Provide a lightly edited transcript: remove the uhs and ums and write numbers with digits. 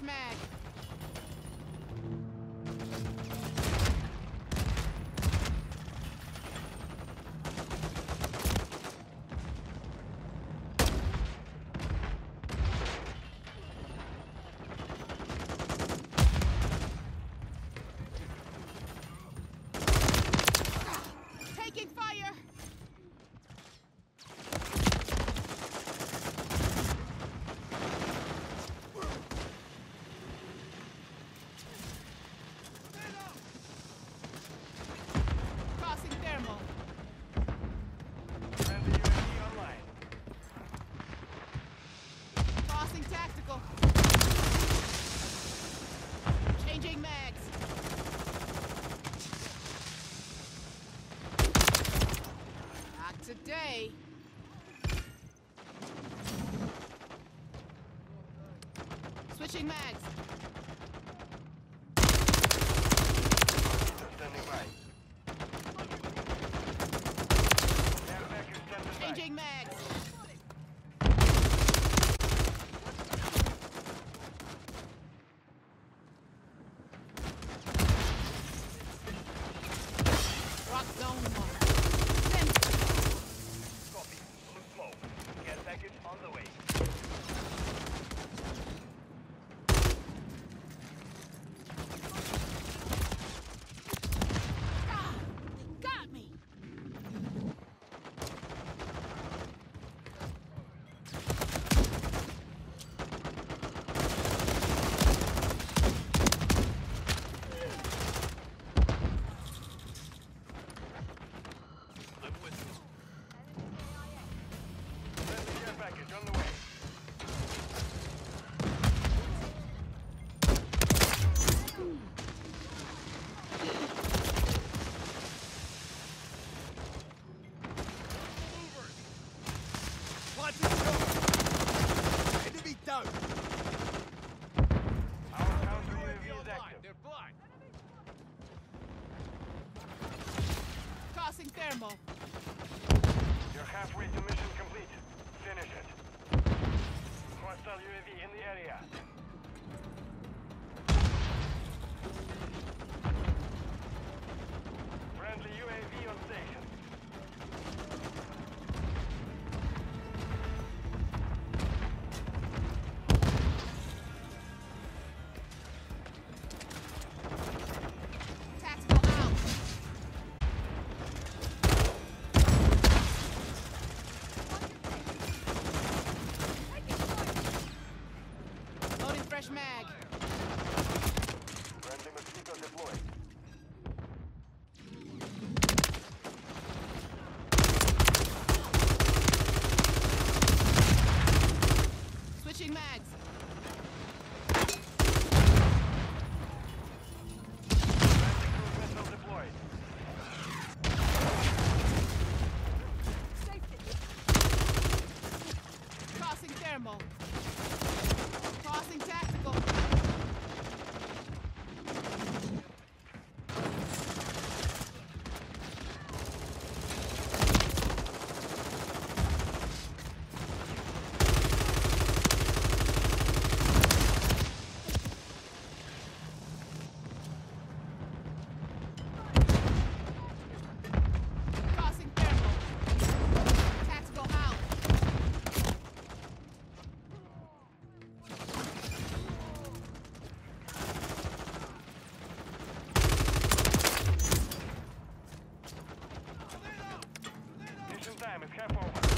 fresh mag. Taking fire! Crossing thermal. Friendly UAV online. Crossing tactical. Changing mags. Not today. Switching mags. Standing by. Air package standing by. Changing mags. Rock zone 1. Copy. Blue smoke. Care package on the way. Ah, got me. Live with me. Friendly care package on the way. Enemy down! Our counter UAV is active. They're blind! Crossing thermal. You're halfway to mission complete. Finish it. Hostile UAV in the area. Friendly UAV on station. Tactical out. Loading fresh mag. Friendly mosquito deployed. Switching mags. Friendly cruise missile deployed. Crossing thermal. Crossing tactical. Crossing thermal. Tactical out. Mission time is half over.